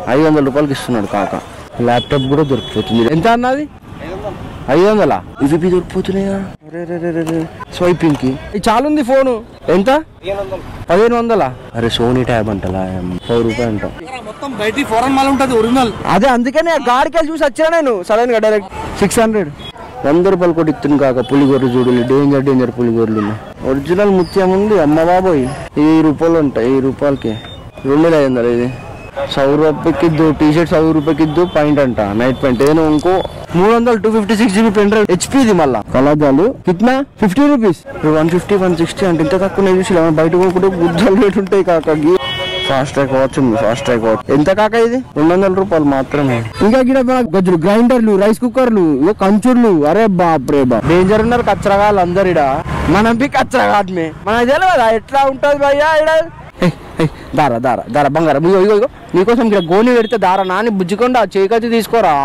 500 రూపాయలకి ఇస్తున్నాడు కాక. ల్యాప్టాప్ కూడా దొరికిపోతుంది. ఎంత అన్నది? 500. ఇవి దొరికిపోతున్నాయా? స్వైపింగ్ కి చాలా ఉంది ఫోను. ఎంత? 1500. అరే సోనీ ట్యాబ్ అంటలా 100 రూపాయలు అంట. మొత్తం బయట ఫారెన్ మాల్ ఉంటది ఒరిజినల్. అదే అందుకనే గాడికి చూసి వచ్చా నేను సడన్ గా డైరెక్ట్ 600. 100 రూపాయలు కొట్టి ఇస్తుంది కాక. పులిగొర్రెలు చూడలి, డేంజర్ పులిగొర్రెలు. ఒరిజినల్ ముత్యం ఉంది. అమ్మ బాబోయ్ 1000 రూపాయలు ఉంటాయి. 1000 రూపాయలకి 2500. ఇది 100 రూపాయకి ఇద్దు. టీ షర్ట్ 100 రూపాయకి ఇద్దు. పాయింట్ అంట నైట్ పాయింట్. ఏదో ఇంకో 300 256 GB పెన్ డ్రైవ్ హెచ్పీది. మళ్ళా కలజాలు కిట్నా 50 రూపీస్. 150 160 అంటే ఇంత తక్కువ చూసి బయట కొనుక్కుంటే గుజ్జలు రేటు ఉంటాయి కాక. ఫాస్ట్ ట్రాక్ వాచ్ ఉంది. ఫాస్ట్ ట్రాక్ వాచ్ ఎంత కాక? ఇది 200 రూపాయలు మాత్రమే. ఇంకా గిడ గజ్జులు, గ్రైండర్లు, రైస్ కుక్కర్లు, కంచుర్లు. అరే బాప్రే బాప్ డేంజర్ ఉన్నారు కచ్చరగాళ్ళు అందరు. ఇడ మనం కచ్చరగాడ్మే మనకు తెలియదా ఎట్లా ఉంటది భయ్యా ఇడ. దారా దారా దారా బంగారం ఇగో నీకోసం ఇక్కడ గోని పెడితే దారా నాని బుజ్జికొండ చేకచ్చి తీసుకోరా.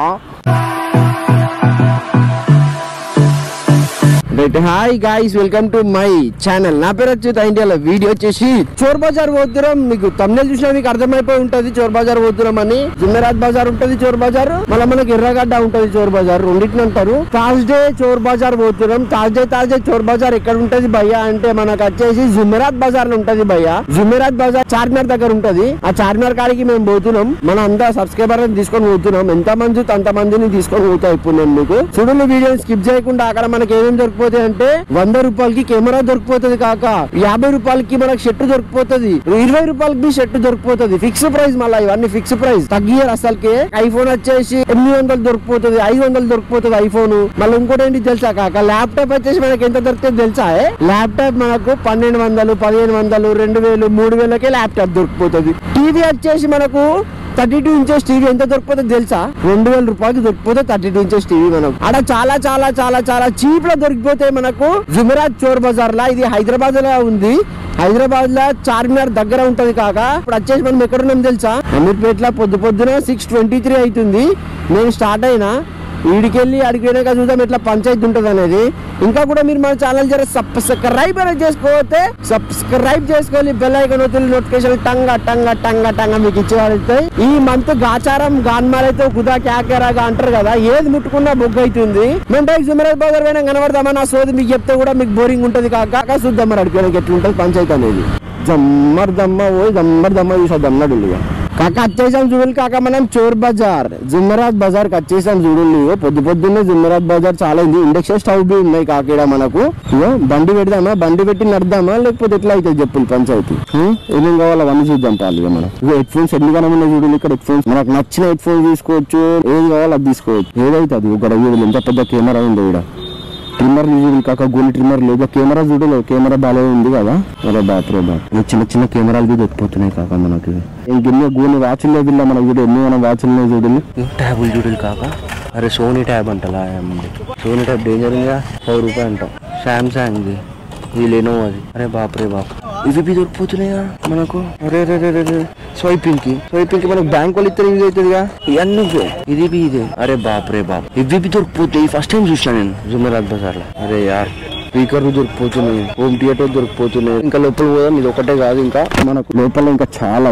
Hi guys, welcome to my channel. నా పేరు వచ్చి ఇండియాలో వీడియో వచ్చేసి చోర్ బజార్ పోతున్నాం. మీకు తమ్నెల్ చూసినా మీకు అర్థమైపోయి ఉంటది చోర్ బజార్ పోతున్నాం అని. జుమ్మెరాత్ బజార్ ఉంటది చోర్ బజార్, మళ్ళీ మనకి ఎర్రగడ్డ ఉంటది చోర్ బజార్. రెండింటిని అంటారు. థర్స్డే చోర్ బజార్ పోతున్నాం. థర్స్డే చోర్ బజార్ ఎక్కడ ఉంటది భయ్యా అంటే మనకు వచ్చేసి జుమ్మెరాత్ బజార్ లో ఉంటది భయ్యా. జుమ్మెరాత్ బజార్ చార్మినార్ దగ్గర ఉంటది. ఆ చార్మినార్ కాడికి మేము పోతున్నాం. మన అంతా సబ్స్క్రైబర్ తీసుకొని పోతున్నాం. ఎంత మంది అంత మందిని తీసుకొని పోతా. ఇప్పుడు నేను మీకు చూడండి వీడియో స్కిప్ చేయకుండా. అక్కడ మనకి ఏమేమి దొరికిపోతే అంటే 100 రూపాయలకి కెమెరా దొరికిపోతుంది కాక. 50 రూపాయలకి మనకు షర్ట్ దొరికిపోతుంది. 20 రూపాయలకి షర్ట్ దొరికిపోతుంది. Fix price. మళ్ళీ ఇవన్నీ ఫిక్స్ ప్రైస్ తగ్గియరు అసలుకి. ఐఫోన్ వచ్చేసి 800 దొరికిపోతుంది. 500 దొరికిపోతుంది ఐఫోన్. మళ్ళీ ఇంకోటి ఏంటి తెలుసా కాక, ల్యాప్టాప్ వచ్చేసి మనకి ఎంత దొరుకుతుంది తెలుసా? ల్యాప్టాప్ మనకు 1200 1500 2000 3000కే ల్యాప్టాప్ దొరికిపోతుంది. టీవీ వచ్చేసి మనకు 32 ఇంచెస్ టీవీ ఎంత దొరికిపోతుంది తెలుసా? 2000 రూపాయలకి దొరికిపోతే 32 ఇంచెస్ టీవీ మనకు. అక్కడ చాలా చాలా చాలా చాలా చీప్ లో దొరికిపోతే మనకు జుమెరాత్ చోర్ బజార్ లా. ఇది హైదరాబాద్ లో ఉంది. హైదరాబాద్ లో చార్మినార్ దగ్గర ఉంటది కాక. ఇప్పుడు వచ్చేసి మనం ఎక్కడున్నాం తెలుసా? అమీర్పేటలో పొద్దున 6:23 అవుతుంది. నేను స్టార్ట్ అయినా ఈడికెళ్ళి అడిగినాక చూద్దాం ఎట్లా పంచాయతీ ఉంటది అనేది. ఇంకా కూడా మీరు మన ఛానల్ జర సబ్స్క్రైబ్ చేసుకోతే సబ్స్క్రైబ్ చేసుకోవాలి. బెల్ ఐకాన్ వస్తుంది. నోటిఫికేషన్ టంగా టంగా టంగా టంగా మీకు ఇచ్చేవాళ్ళైతే. ఈ మంత్ గాచారం గాన్మాల్ అయితే కుదా క్యాకేరాగా అంటారు కదా. ఏది ముట్టుకున్నా బొగ్గు అవుతుంది. మేము టైక్ జుమెరాత్ బజార్ పోయినా కనబడదామా నా సోది మీకు చెప్తే కూడా మీకు బోరింగ్ ఉంటది కాక. చూద్దాం మరి అడిగిపోయినాక ఎట్లుంటది పంచాయతీ అనేది. జమ్మర్దమ్మ పోయి జమ్మర్దమ్మ చూసేద్దాం నడుగా కాక. వచ్చేసాం చూడాలి కాక మనం చోర్ బజార్ జుమెరాత్ బజార్ కి వచ్చేసాం చూడండి. పొద్దున్నే జుమెరాత్ బజార్ చాలా ఉంది. ఇండక్షన్ స్టవ్ బి ఉన్నాయి కాక. మనకు బండి పెడదామా, బండి పెట్టి నడదామా, లేకపోతే ఎట్లా అయితే చెప్పులు పంచాయతీ ఏమేం కావాలి అవన్నీ చూద్దాం పాలుగా. మనం హెడ్ ఫోన్స్ ఎన్ని కనమన్నాయి చూడండి. ఇక్కడ హెడ్ ఫోన్స్ మనకు నచ్చిన హెడ్ ఫోన్స్ తీసుకోవచ్చు. ఏది కావాలో అది తీసుకోవచ్చు. ఏదైతే అది ఇక్కడ చూడండి ఎంత పెద్ద కెమెరా ఉంది. ఇక్కడ ట్రిమ్మర్ చూడాలి కాక. గోల్డ్ ట్రిమ్మర్ లేదు. కెమెరా చూడలేదు. కెమెరా బాగా ఉంది కదా. అరే బాప్రే బాప్ చిన్న కెమెరాలు కూడా దొరికిపోతున్నాయి కాక మనకి. ఇంకెన్నో గోని వాచ్లు లేదు మనకు చూడ. ఎన్నో మనం వాచ్లు చూడాలి. ట్యాబులు చూడాలి కాక. అరే సోనీ ట్యాబ్ అంటలా. సోనీ ట్యాబ్ డేంజర్ గా 100 రూపాయలు అంటాం. సామ్సంగ్ ఇది లెనోవో అది. అరే బాప్రే బాప్ ఇవి దొరికిపోతున్నాయా మనకు. అరే స్వైపింగ్ కి మనకు బ్యాంక్ వాళ్ళు ఇద్దరు యూజ్ అవుతుందిగా. ఇవన్నీ ఇదే. అరే బాప్రే బాప్ ఇవి దొరికిపోతాయి. ఫస్ట్ టైం చూసినా నేను జుమెరాత్ బజార్ లో. అరే యార్ స్పీకర్లు దొరికిపోతున్నాయి. Home theatre దొరికిపోతున్నాయి. ఇంకా లోపల పోదాం. ఇది ఒకటే కాదు, ఇంకా మనకు లోపల ఇంకా చాలా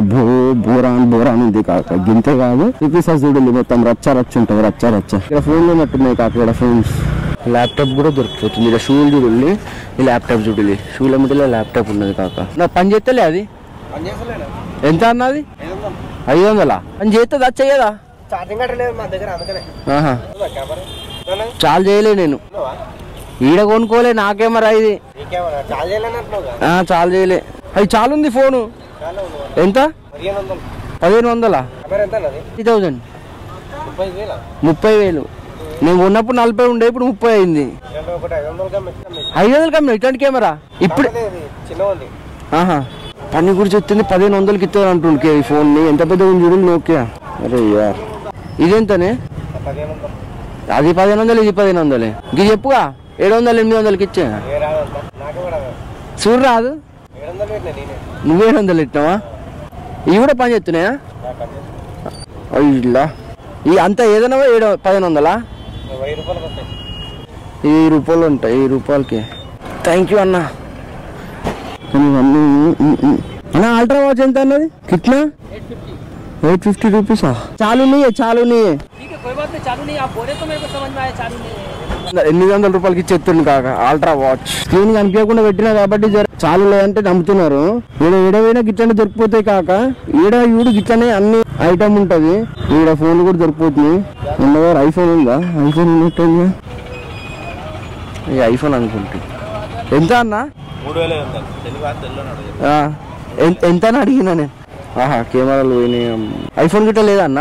బోరాన్ ఉంది కాక. గింతే కాదు చూపిస్తా చూడండి. మొత్తం రచ్చ ఉంటుంది. రచ్చ ఇక్కడ ఫోన్లు ఉన్నట్టున్నాయి కాక. ఇక్కడ ఫోన్స్ ల్యాప్టాప్ కూడా దొరికిపోతుంది. ఇక్కడ షూలు చూడండి. ఈ ల్యాప్టాప్ చూడాలి. షూల మిడిలో ల్యాప్టాప్ ఉన్నది కాక. నా పని చేస్తలే అది. ఎంత అన్నది? 500. పని చేస్తుందా చెయ్యదా? చాలా చేయలే నేను. ఈడ కొనుక్కోలే నా కెమెరా ఇది. చాలా చేయలే. అది చాలా ఉంది ఫోను. ఎంత? 1500. 30,000. 30,000. నేను ఉన్నప్పుడు 40 ఉండే, ఇప్పుడు 30 అయింది. 500 కమ్మి ఇట్లాంటి కెమెరా ఇప్పుడు. పని గురించి చెప్తుంది 1500కి ఇస్తుంది అంటుండే ఈ ఫోన్ ని. ఎంత పెద్ద ఉంది చూడండి నోకియా. అరే యార్ ఇదెంతనే? అది 1500, ఇది 1500. ఇది చెప్పుగా 700 800కి ఇచ్చా. చూడు రాదు. నువ్వు 700 ఇచ్చినావా? ఇవి కూడా పని చేస్తున్నాయా? ఇలా ఈ అంతా ఏదైనా 1500. 1000 రూపాయలు ఉంటాయి. 1000 రూపాయలకి. థ్యాంక్ యూ అన్న. అన్న అల్ట్రా వాచ్ ఎంత అన్నది? కిట్నా 850 रुपीसा चालू नहीं है ठीक है कोई बात नहीं चालू नहीं आप बोले तो मेरे को समझ में आया चालू नहीं है 800 రూపాయలకి ఇచ్చేస్తుంది కాక అల్ట్రా వాచ్ స్క్రీన్ కనిపించకుండా పెట్టినా కాబట్టి చాలు లేదంటే నమ్ముతున్నారు ఈడవైనా గిట్లనే దొరికిపోతాయి కాక ఈడు గిట్లనే అన్ని ఐటమ్ ఉంటది ఈడ ఫోన్లు కూడా దొరికిపోతుంది ఉన్నవారు ఐఫోన్ ఉందా ఐఫోన్ ఉన్నట్టుందా ఈ ఐఫోన్ అనుకుంటే ఎంత అన్న 3500 ఎంత అని అడిగినా నేను ఆహా కెమెరాలు పోయినాయి ఐఫోన్ గిట్ట లేదా అన్న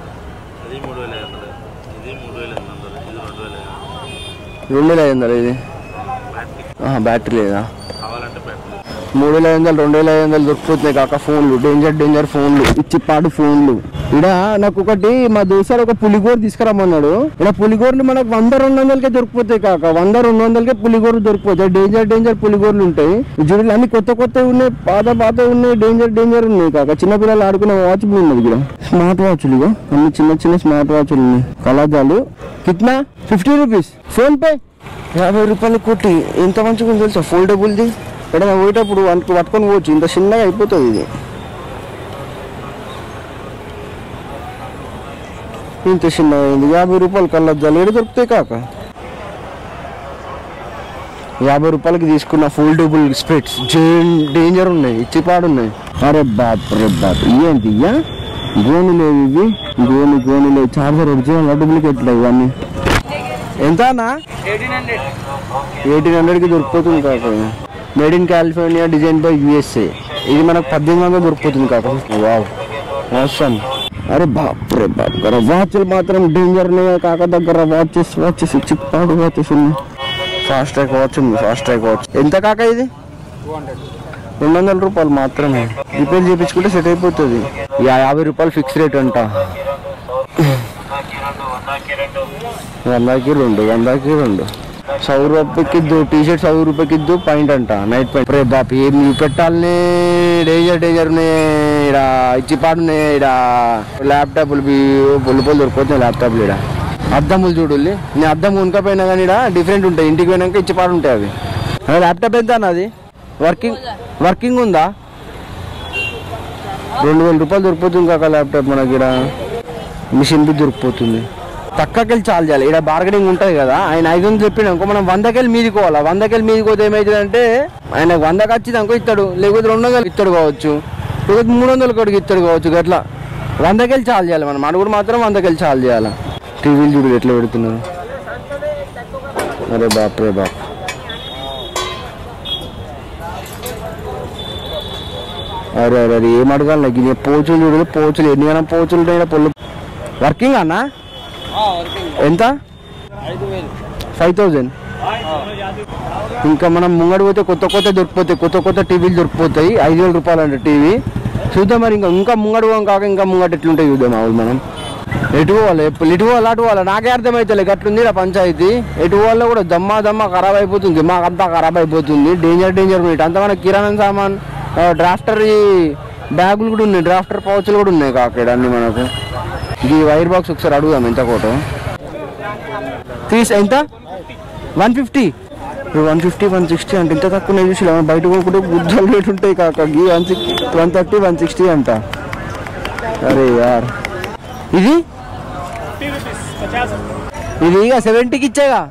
2500 ఇది బ్యాటరీ లేదా 3500 2500 దొరికిపోతున్నాయి కాక ఫోన్లు డేంజర్ ఫోన్లు ఇచ్చిపాడు ఫోన్లు ఇక్కడ నాకు ఒకటి మా దోసారు ఒక పులిగోరు తీసుకురమ్మన్నాడు ఇక్కడ పులిగోరులు మనకు 100-200కే దొరికిపోతాయి కాక 100-200కే పులిగోరు దొరికిపోతాయి డేంజర్ పులిగోరులు ఉంటాయి జుడులు అన్ని కొత్త ఉన్నాయి పాత ఉన్నాయి డేంజర్ ఉన్నాయి కాక చిన్నపిల్లలు ఆడుకునే వాచ్ ఉన్నది ఇక్కడ స్మార్ట్ వాచ్లు ఇక అన్ని చిన్న స్మార్ట్ వాచ్లు ఉన్నాయి కళాజాలు కిట్నా 50 రూపీస్ ఫోన్ పే 50 రూపాయలు కొట్టి ఎంత మంచిగా ఉంది తెలుసా ఫోల్డబుల్ది ఎక్కడైనా పోయేటప్పుడు పట్టుకొని పోవచ్చు ఇంత చిన్నగా అయిపోతుంది ఇది ఇంత చిన్నగా అయింది 50 రూపాయలు కళ్ళద్దాలు ఏడు దొరుకుతాయి కాక 50 రూపాయలకి తీసుకున్న ఫోల్డబుల్ స్పెట్స్ డేంజర్ ఉన్నాయి ఇచ్చిపాడు ఉన్నాయి అరే బాప్ ఏంటి ఇయ్యా గోనులేవు ఇవి గోనులేవు చార్జర్ ఒరిజినల్ డూప్లికేట్లు ఇవన్నీ ఎంత అన్నా 1800కి దొరికిపోతుంది కాక made in California design by USA ఇది మనకు 1800 దొరికిపోతుంది కాక వావ్ అవసరం అరే బాప్ వాచ్లు మాత్రం డేంజర్ ఉన్నాయి కాక దగ్గర వాచెస్ చిప్పాడు వాచెస్ ఉన్నాయి ఫాస్ట్ ట్రాక్ వాచ్ ఉంది ఎంత కాక ఇది 200 రూపాయలు మాత్రమే రిపేర్ చేయించుకుంటే సెట్ అయిపోతుంది 50 రూపాయలు ఫిక్స్ రేట్ అంట 100కి 2 100 రూపాయకి టీ షర్ట్ 100 రూపాయకి పాయింట్ అంట నైట్ పాయింట్ రే బాప్ ఏం పెట్టాలని డేంజర్ ఉన్నాయి ఇక్కడ ఇచ్చిపాడు ఉన్నాయి ఇక్కడ ల్యాప్టాప్లు పొల్లు దొరికిపోతున్నాయి ల్యాప్టాప్లు ఇక్కడ అద్దములు చూడాలి నేను అద్దం కొనుకపోయినా కానీ ఇక్కడ డిఫరెంట్ ఉంటాయి ఇంటికి పోయినాక ఇచ్చిపాడు ఉంటాయి అవి ల్యాప్టాప్ ఎంత అన్నది వర్కింగ్ ఉందా 2000 రూపాయలు దొరికిపోతుంది కాక ల్యాప్టాప్ మనకి ఇక్కడ మిషన్ బి దొరికిపోతుంది తక్కువకెళ్ళి చాలు చేయాలి ఇక్కడ బార్గెనింగ్ ఉంటుంది కదా ఆయన 500 చెప్పినా ఇంకో మనం 100కెళ్ళి మీదికి పోవాలి 100కెళ్ళి మీదికి పోతే ఏమవుతుంది అంటే ఆయన 100కి వచ్చింది అనుకో ఇస్తాడు లేకపోతే 200 ఇస్తాడు కావచ్చు లేకపోతే 300 కొడుకు ఇస్తాడు కావచ్చు అట్లా 100కెళ్ళి చాలు చేయాలి మనం అడుగుడు మాత్రం 100కెళ్ళి చాలు చేయాలి టీవీలు చూడు ఎట్లా పెడుతున్నారు అరే బాప్ అరే ఏం అడగాలి నాకు ఇది పోచులు చూడదు పోచులు ఎన్ని పోచులు ఉంటాయి పొల్లు వర్కింగ్ అన్న ఎంత 5000 ఇంకా మనం ముంగడు పోతే కొత్త దొరికిపోతాయి కొత్త టీవీలు దొరికిపోతాయి 5000 రూపాయలు అంటే టీవీ చూద్దాం మరి ఇంకా ముంగడు కాక ఇంకా ముంగట ఎట్లుంటాయి చూద్దాం అవును మనం ఎటు పోవాలి ఇటు పోవాలి నాకే అర్థమవుతుంది గట్లుంది ఇలా పంచాయతీ ఎటు పోవాలో కూడా దమ్మా ఖరాబ్ అయిపోతుంది మాకంతా ఖరాబ్ అయిపోతుంది డేంజర్ ఉన్నాయి అంతా మన కిరాణా సామాన్ డ్రాఫ్టర్ బ్యాగులు కూడా ఉన్నాయి డ్రాఫ్టర్ పౌచ్లు కూడా ఉన్నాయి కాక అన్ని మనకు ఈ వైర్ బాక్స్ ఒకసారి అడుగుదాం ఎంత కోటో ఎంత 150 160 అంటే ఇంత తక్కువ చూసి బయట కొనుక్కుంటే గుద్దలు రేట్ ఉంటాయి కాక 130 160 అంట అరే యార్ ఇది ఇక 70కి ఇచ్చేగా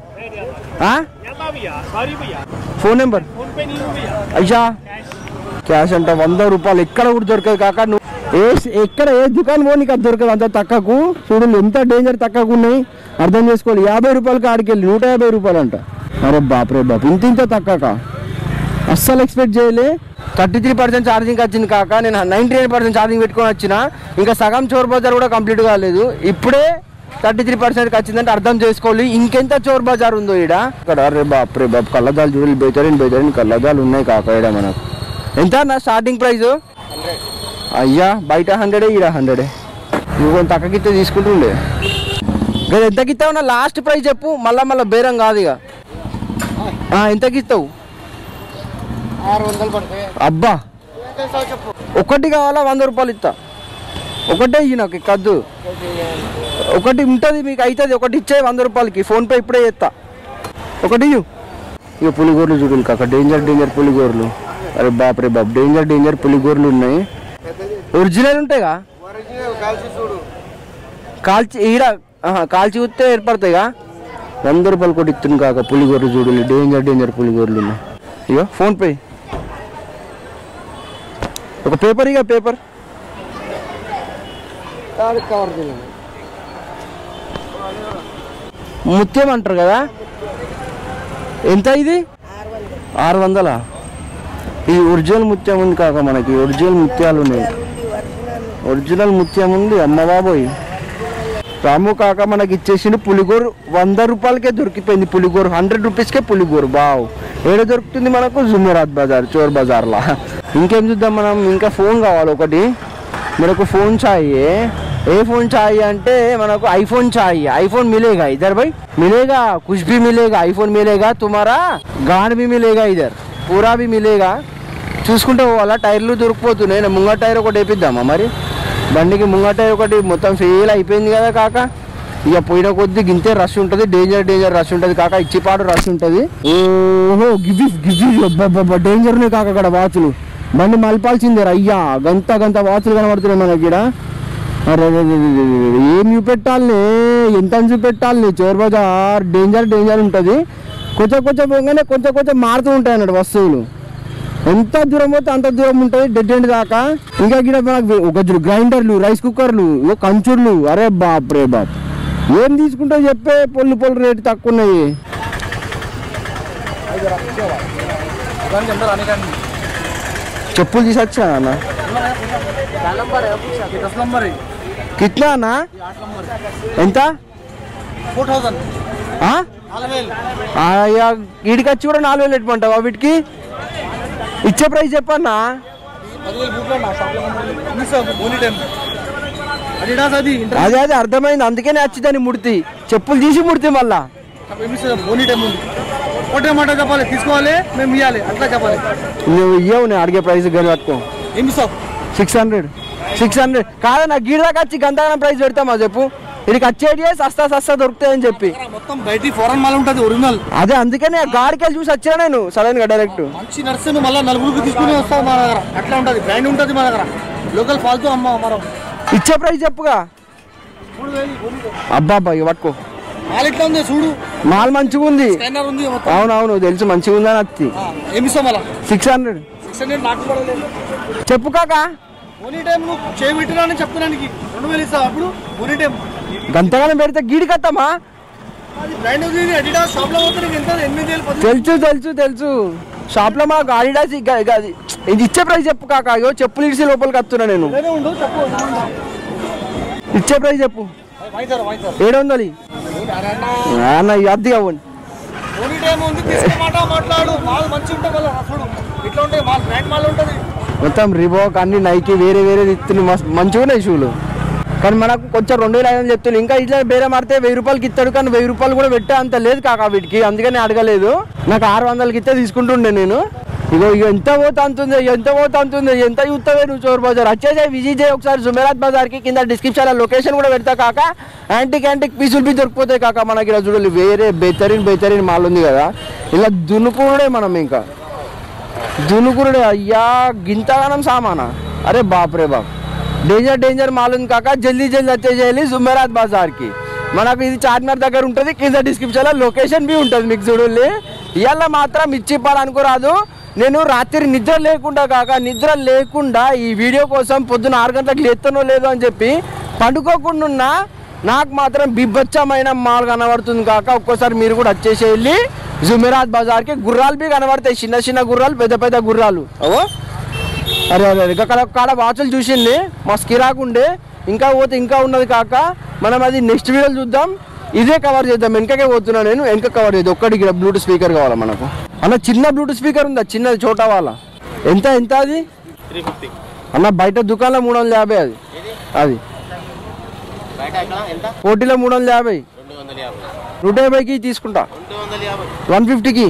ఫోన్ నెంబర్ అయ్యా క్యాష్ అంట 100 రూపాయలు ఎక్కడ కూడా దొరకదు కాక నువ్వు ఎక్కడ ఏ దుకాణం పో నీకు అది దొరకదు అంత తక్కువకు చూడు ఎంత డేంజర్ తక్కువకు ఉన్నాయి అర్థం చేసుకోవాలి 50 రూపాయలకి ఆడికెళ్ళి 150 రూపాయలు అంట అరే బాప్ ఇంత తక్కువక అస్సలు ఎక్స్పెక్ట్ చేయలే 33% ఛార్జింగ్ వచ్చింది కాక నేను 99% ఛార్జింగ్ పెట్టుకొని వచ్చిన ఇంకా సగం చోర్ బజార్ కూడా కంప్లీట్ కాలేదు ఇప్పుడే 33%కి వచ్చిందంటే అర్థం చేసుకోవాలి ఇంకెంత చోర్ బజార్ ఉందో ఇక్కడ ఇక్కడ అరే బాప్ కళ్ళదాలు చూడాలి బెతరిన్ కళ్ళదాలు ఉన్నాయి కాక ఇక్కడ మనకు ఎంత నా స్టార్టింగ్ ప్రైస్ అయ్యా బయట 100 ఈడ 100 నువ్వు కొంత తక్కువకిస్తే తీసుకుంటుండే కదా ఎంతకి ఇస్తావు నా లాస్ట్ ప్రైస్ చెప్పు మళ్ళా బేరం కాదు ఇక ఎంతకి ఇస్తావు 600 అబ్బా ఒకటి కావాలా 100 రూపాయలు ఇస్తా ఒకటే ఇయ్యి నాకు కద్దు ఒకటి ఉంటుంది మీకు అవుతుంది ఒకటి ఇచ్చే 100 రూపాయలకి ఫోన్పే ఇప్పుడే చేస్తా ఒకటి ఇక పులిగోర్లు చూడాలి కాక డేంజర్ పులిగోర్లు అరే బాప్ డేంజర్ పులిగోర్లు ఉన్నాయి ఒరిజినల్ ఉంటాయిగా కాల్చి ఈడ కాల్చి ఊస్తే ఏర్పడతాయిగా 100 రూపాయలు కొట్టి ఇస్తుంది కాక పులిగోర్లు చూడు డేంజర్ పులిగోర్లు ఉన్నాయి ఇగో ఫోన్పే ఒక పేపర్ ఇక పేపర్ ముత్యం అంటారు కదా ఎంత ఇది 600 ఇది ఒరిజినల్ ముత్యం ఉంది కాక మనకి ఒరిజినల్ ముత్యాలు ఉన్నాయి ఒరిజినల్ ముత్యం ఉంది అమ్మ బాబోయ్ రాము కాక మనకి ఇచ్చేసింది పులిగోరు 100 రూపాయలకే దొరికిపోయింది పులిగోరు 100 రూపీస్కే పులిగోరు బావ్ ఏడ దొరుకుతుంది మనకు జుమెరాత్ బజార్ చోర్ బజార్లా ఇంకేం చూద్దాం మనం ఇంకా ఫోన్ కావాలి ఒకటి మనకు ఫోన్ चाहिए ఏ फोन चाहिए అంటే మనకు आईफोन चाहिए आईफोन मिलेगा इधर भाई मिलेगा कुछ भी मिलेगा आईफोन मिलेगा तुम्हारा गान भी मिलेगा इधर पूरा भी मिलेगा చూసుకుంటే పోవాలా టైర్లు దొరికిపోతున్నాయి ముంగ టైర్ ఒకటి వేపిద్దామా మరి బండికి ముంగ టైర్ ఒకటి మొత్తం ఫెయిల్ అయిపోయింది కదా కాక ఇక పోయిన కొద్ది గింతే రష్ ఉంటుంది డేంజర్ రష్ ఉంటుంది కాక ఇచ్చిపాడు రష్ ఉంటుంది ఓహో గివి డేంజర్నే కాక అక్కడ వాచులు బండి మలపాల్సిందే అయ్యా గంత వాచులు కనబడుతున్నాయి మనకి ఇక్కడ అరే ఏం చూపెట్టాలి ఎంత చూపెట్టాలి చోర్ బజార్ డేంజర్ ఉంటుంది కొంచెం పోగానే కొంచెం మారుతూ ఉంటాయి అన్నట్టు వస్తువులు ఎంత దూరం పోతే అంత దూరం ఉంటుంది డెడ్ ఎండ్ దాకా ఇంకా ఇక్కడ మనకు ఒక గ్రైండర్లు రైస్ కుక్కర్లు కంచుర్లు అరే బాప్ రే బాప్ ఏం తీసుకుంటావు చెప్పే పొల్లు రేటు తక్కువ ఉన్నాయి చెప్పులు తీసొచ్చా అన్న కిట్లా అన్న ఎంత 4000 వీడికి వచ్చి కూడా 4000 ఎట్టుకుంటావా వీటికి ఇచ్చే ప్రైస్ చెప్పన్నా అదే అర్థమైంది అందుకనే వచ్చిందని ముడితి చెప్పులు తీసి ముడితి మళ్ళా చెప్పాలి తీసుకోవాలి మేము ఇవ్వాలి అట్లా చెప్పాలి నువ్వు ఇవ్వవు నేను అడిగే ప్రైస్ కానీ పట్టుకో 600 కాదన్నా గీడ దాకా వచ్చి గంతగానం ప్రైస్ పెడతామా చెప్పు ఇది వచ్చేది సస్తా దొరుకుతాయని చెప్పి మొత్తం బయట ఫారెన్ మాల్ ఉంటుంది ఒరిజినల్ అదే అందుకనే గాడికి చూసి వచ్చా నేను సడన్ గా డైరెక్ట్ మంచి నర్సు మళ్ళీ 4 తీసుకుని వస్తావు మా దగ్గర అట్లా ఉంటుంది బ్రాండ్ ఉంటుంది మా దగ్గర లోకల్ ఫాల్తూ అమ్మ మనం ఇచ్చే ప్రైస్ చెప్పుగా అబ్బా పట్టుకో మాల్ ఎట్లా ఉంది చూడు మాల్ మంచిగా ఉంది అవునవును తెలుసు మంచిగా ఉందని వచ్చి ఏమి ఇస్తాం మళ్ళా 600 చెప్పు కాకా ఓనీ టైం నువ్వు చేయబెట్టినా చెప్తున్నానికి 2000 ఇస్తావు అప్పుడు ఓనీ టైం గంతగానే పెడితే గీడికత్తమ్మా తెలుసు షాప్ లో మాకు ఆడిడాస్ ఇది ఇచ్చే ప్రైస్ చెప్పు కాక చెప్పులు ఇడిసి లోపలికి వస్తున్నా నేను ఇచ్చే ప్రైస్ చెప్పు 700 అన్న అద్దె అవ్వండి మొత్తం రిబోక్ అన్ని నైకి వేరే ఇస్తుంది మంచిగా ఉన్నాయి షూలు కానీ మనకు కొంచెం 2500 చెప్తున్నాను ఇంకా ఇట్లా వేరే మారితే 1000 రూపాయలకి ఇస్తాడు కానీ 1000 రూపాయలు కూడా పెట్టే అంత లేదు కాక వీటికి అందుకని అడగలేదు నాకు 600కి ఇస్తే తీసుకుంటుండే నేను ఇగో ఎంత పోతా అంతుంది ఎంత చూస్తావే నువ్వు చోర్ బజార్ వచ్చేసే విజిట్ చేయి ఒకసారి జుమెరాత్ బజార్కి కింద డిస్క్రిప్షన్లో లొకేషన్ కూడా పెడతా కాక యాంటిక్ పీసులు బి దొరికిపోతాయి కాక మనకి ఇలా చూడాలి వేరే బెహతరీన్ మాల్ ఉంది కదా ఇలా దున్నుకుడే మనం ఇంకా దున్నుకుడే అయ్యా గింతగానం సామానా అరే బాప్ రే బాప్ డేంజర్ మాల్ ఉంది కాక జల్దీ వచ్చేసేయాలి జుమెరాత్ బజార్కి మనకు ఇది చార్మినార్ దగ్గర ఉంటుంది కింద డిస్క్రిప్షన్లో లొకేషన్ బి ఉంటుంది మీకు చూడాలి ఇవాళ మాత్రం ఇచ్చిప్పాలనుకోరాదు నేను రాత్రి నిద్ర లేకుండా ఈ వీడియో కోసం పొద్దున 6 గంటలకు లేస్తానో లేదో అని చెప్పి పండుకోకుండా నాకు మాత్రం బిబ్బచ్చమైన మాల్ కనబడుతుంది కాక ఒక్కోసారి మీరు కూడా వచ్చేసేయాలి జుమెరాత్ బజార్కి గుర్రాలు బి కనబడతాయి చిన్న గుర్రాలు పెద్ద గుర్రాలు అవో అరే కాడ వాచులు చూసింది మస్తు కిరాకుండే ఇంకా పోతే ఇంకా ఉన్నది కాక మనం అది నెక్స్ట్ వీడియోలో చూద్దాం ఇదే కవర్ చేద్దాం వెనకకే పోతున్నా నేను వెనక కవర్ చేద్దాం ఒక్కడికి బ్లూటూత్ స్పీకర్ కావాలా మనకు అన్న చిన్న బ్లూటూత్ స్పీకర్ ఉందా చిన్నది చోటా వాళ్ళ ఎంత అది 350 అన్న బయట దుకాణంలో 350 అది పోటీలో 350 150కి తీసుకుంటా 150కి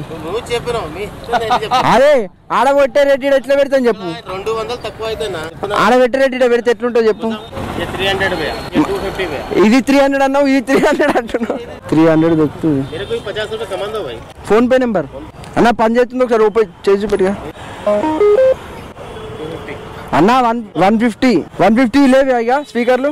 అదే ఆడబెట్టే రేట్ ఎట్లా పెడతాను చెప్పు ఆడబెట్టే రేట్ పెడితే ఎట్లుంటో చెప్పు ఇది 300 అన్నావు ఇది 300 అంటున్నావు 300 దొరుకుతుంది ఫోన్ పే నెంబర్ అన్న పని చేస్తుంది ఒకసారి ఓపెన్ చేసి పెట్టుగా అన్న 150 లేవు ఇక స్పీకర్లు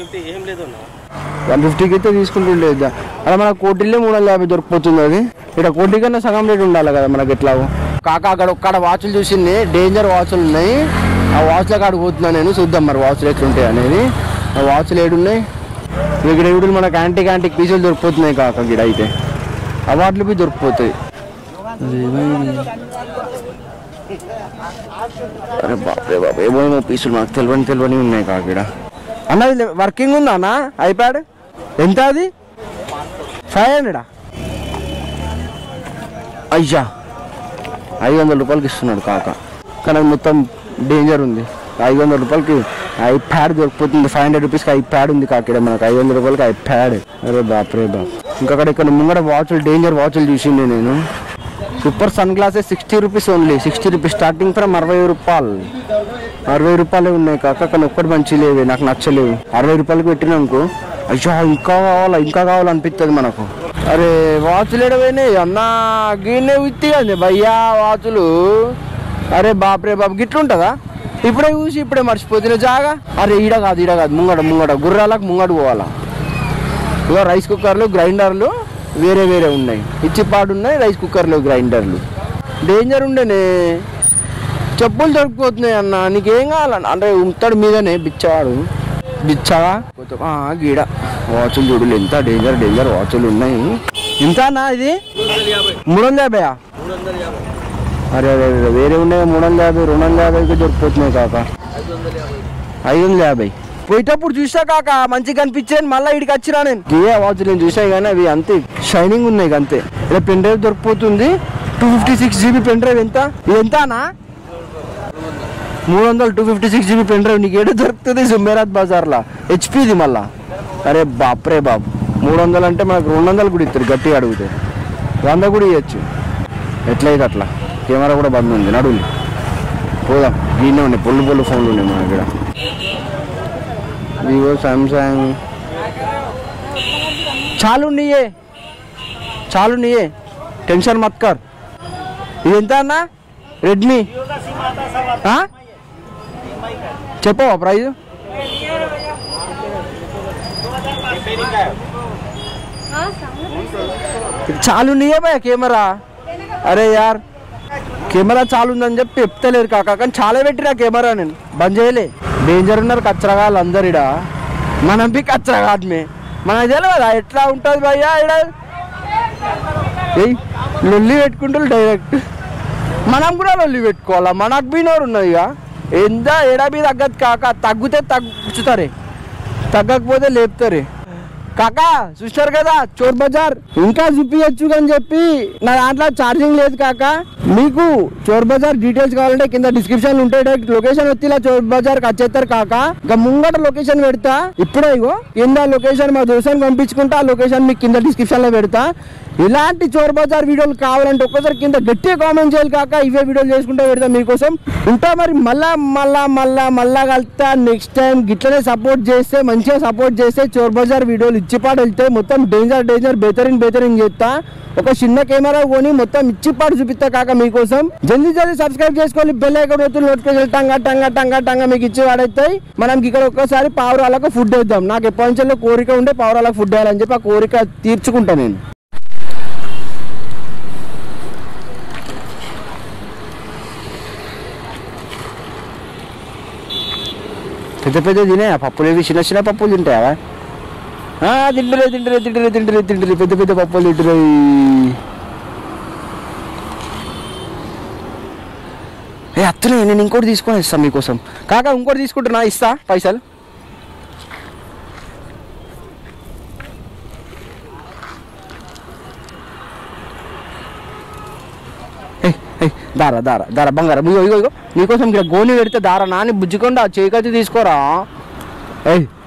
150కి అయితే తీసుకుంటుండేది అలా మన కోటిల్లే 350 దొరికిపోతుంది అది ఇక్కడ కోటి కన్నా సగం రేటు ఉండాలి కదా మనకి ఎట్లాగో కాక అక్కడ ఒక్కడ వాచ్లు చూసింది డేంజర్ వాచ్లు ఉన్నాయి ఆ వాచ్ల కాడికి పోతున్నా నేను చూద్దాం మరి వాచ్లు ఎట్లుంటాయి అనేది ఆ వాచ్లు ఏడున్నాయి ఇక్కడ ఎవడు మనకు యాంటిక్ పీసులు దొరికిపోతున్నాయి కాక గిడ అయితే ఆ వాటిలు పోయి దొరికిపోతాయి అరే బాపరే బాబు ఏమో పీసులు మనకు తెలియని ఉన్నాయి కాక ఇక్కడ అన్న ఇది వర్కింగ్ ఉందా అన్న ఐప్యాడ్ ఎంత అది 500 అయ్యా 500 రూపాయలకి ఇస్తున్నాడు కాక కానీ మొత్తం డేంజర్ ఉంది 500 రూపాయలకి ఐప్యాడ్ దొరికిపోతుంది 500 రూపీస్కి ఐప్యాడ్ ఉంది కాక మనకు 500 రూపాయలకి ఐప్యాడ్ అరే బాపరే బాబు ఇంకా ఇక్కడ ముంగడ వాచ్లు డేంజర్ వాచ్లు చూసిండే నేను super sunglasses 60 rupees only 60 rupees starting from 60 రూపాయలే ఉన్నాయి కాక కానీ ఒక్కటి మంచి లేవే నాకు నచ్చలేవు 60 రూపాయలకి పెట్టినానుకో అయ్యో ఇంకా కావాలనిపిస్తుంది మనకు అరే వాచ్లు ఎడపోయినాయి అన్నా గిన్నె విత్తి కదా భయ్యా వాచ్లు అరే బాపరే బాబు గిట్లుంటుందా ఇప్పుడే చూసి ఇప్పుడే మర్చిపోతున్నా జాగా అరే ఈడ కాదు ముంగడ గుర్రాలకు ముంగడు పోవాలా ఇక రైస్ కుక్కర్లు గ్రైండర్లు వేరే ఉన్నాయి ఇచ్చిపాడు ఉన్నాయి రైస్ కుక్కర్లు గ్రైండర్లు డేంజర్ ఉండేనే చెప్పులు దొరికిపోతున్నాయి అన్న నీకేం కావాలన్న అంటే ఉంటాడు మీదనే బిచ్చావా గీడ వాచ్లు చూడలు ఎంత డేంజర్ వాచ్లు ఉన్నాయి ఇంత అన్న ఇది 350 అరే వేరే ఉన్నాయి 350 250కి దొరికిపోతున్నాయి కాక 550 పోయేటప్పుడు చూసా కాక మంచిగా కనిపించాను మళ్ళీ ఇడికి వచ్చినా నేను గియా వాచ్ నేను చూసా కానీ అవి అంతే షైనింగ్ ఉన్నాయి అంతే ఇలా పెన్ డ్రైవ్ దొరికిపోతుంది 256 GB పెన్ డ్రైవ్ ఎంత ఇది ఎంత అన్నా 300 256 GB పెన్ డ్రైవ్ నీకు ఏదో దొరుకుతుంది జుమ్మేరాత్ బజార్లో హెచ్పిది మళ్ళా అరే బాప్రే బాబు 300 అంటే మనకు 200 కూడా ఇస్తారు గట్టిగా అడిగితే 100 కూడా ఇవ్వచ్చు ఎట్లయితే అట్లా కెమెరా కూడా బంద్ ఉంది నడువులు పోదాం దీన్నే ఉన్నాయి పొల్లు ఫోన్లు ఉన్నాయి మన ఇక్కడ వివో సామ్సంగ్ చాలు నీయే టెన్షన్ మత్ కర్ ఇది ఎంత అన్న రెడ్మీ చెప్పవా ప్రైజ్ చాలు నీయే భయ కెమెరా అరే యార్ కెమెరా చాలు ఉందని చెప్పి చెప్తలేరు కాక కానీ చాలా పెట్టినా కెమెరా నేను బంద్ చేయలే డేంజర్ ఉన్నారు కచ్చరగాళ్ళు అందరు ఇడ మనం బి కచ్చరగాడ్మే మనకు తెలియదా ఎట్లా ఉంటుంది భయ్యా ఇడ లొల్లి పెట్టుకుంటారు డైరెక్ట్ మనం కూడా లొల్లి పెట్టుకోవాలా మనకు బీనోరు ఉన్నది ఇక ఎంత ఎడబీ తగ్గదు కాక తగ్గితే తగ్గుతారే తగ్గకపోతే లేపుతారే కాకా చూస్తారు కదా చోర్ బజార్ ఇంకా చూపించచ్చు అని చెప్పి నా దాంట్లో ఛార్జింగ్ లేదు కాక మీకు చోర్ బజార్ డీటెయిల్స్ కావాలంటే కింద డిస్క్రిప్షన్ ఉంటాయి డైరెక్ట్ లొకేషన్ వచ్చి చోర్ బజార్ వచ్చేస్తారు కాక ఇంకా ముంగట లొకేషన్ పెడతా ఇప్పుడే ఇగో కింద లొకేషన్ మా దోస్తాన్ని పంపించుకుంటా ఆ లొకేషన్ మీకు కింద డిస్క్రిప్షన్ లో పెడతా ఇలాంటి చోర్ బజార్ వీడియోలు కావాలంటే ఒక్కసారి కింద గట్టిగా కామెంట్ చేయాలి కాక ఇవే వీడియోలు చేసుకుంటూ పెడతా మీకోసం ఉంటా మరి మళ్ళా కలుతా నెక్స్ట్ టైం గిట్లనే సపోర్ట్ చేస్తే మంచిగా సపోర్ట్ చేస్తే చోర్ బజార్ వీడియోలు ఇచ్చిపాటు వెళ్తే మొత్తం డేంజర్ బెతరింగ్ చేస్తా ఒక చిన్న కెమెరా కొని మొత్తం ఇచ్చిపాటు చూపిస్తా కాక మీకోసం జల్దీ సబ్స్క్రైబ్ చేసుకోవాలి బెల్ ఐకాన్ వస్తుంది నోటిఫికేషన్ టంగా మీకు ఇచ్చి వాడైతాయి మనం ఇక్కడ ఒక్కసారి పావురాలకు ఫుడ్ వేద్దాం నాకు ఎప్పటి నుంచో కోరిక ఉండే పావురాలకు ఫుడ్ వేయాలని చెప్పి ఆ కోరిక తీర్చుకుంటా నేను పెద్ద తినే పప్పులు ఏవి చిన్న పప్పులు తింటాయా తింటరే పెద్ద పప్పులు తింటరే అత్తనే నేను ఇంకోటి తీసుకొని ఇస్తాను మీకోసం కాక ఇంకోటి తీసుకుంటున్నా ఇస్తా పైసలు దారా బంగారం ఇగో నీకోసం ఇక్కడ గోని పెడితే దారా నాని బుజ్జికొండ చేకతి తీసుకోరా